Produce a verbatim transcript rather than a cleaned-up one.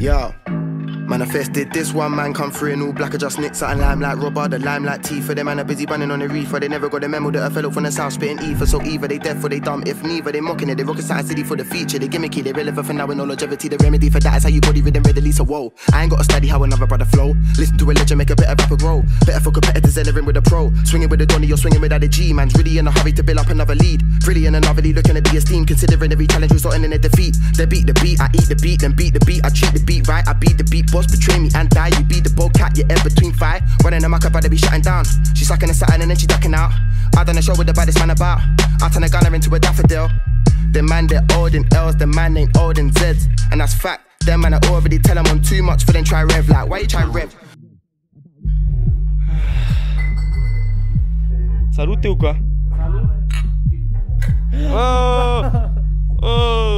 Yo, manifested this one man come through in all black, I just nicked something limelight robber, the limelight tea for them man are busy bunning on the reefer. They never got the memo that I fell up from the south spitting ether. So either they deaf or they dumb, if neither they mocking it. They rockin' Side City for the feature, they gimmicky, they relevant for now with no longevity. The remedy for that is how you body rhythm readily. So whoa, I ain't gotta study how another brother flow. Listen to a legend, make a better rapper grow. Better for competitors entering with a pro. Swinging with a Donny, you're swinging without a G. Man's really in a hurry to build up another lead. Really in another lead, looking to be esteemed. Considering every challenge resulting in a defeat. They beat the beat, I eat the beat, then beat the beat. I treat the beat right, I beat the beat. Boss betray me and die. You be the bold cat, you're in between five. Running a muck up, I'd be shutting down. She's sucking a satin and then she ducking out. I done a show with the baddest man about. I turn a gunner into a daffodil. The man they're old in L's, the man ain't old in Z's. And that's fact, them man I already tell them on too much for them try rev. Like, why you try rev? Salut, Teuca. Oh! Oh!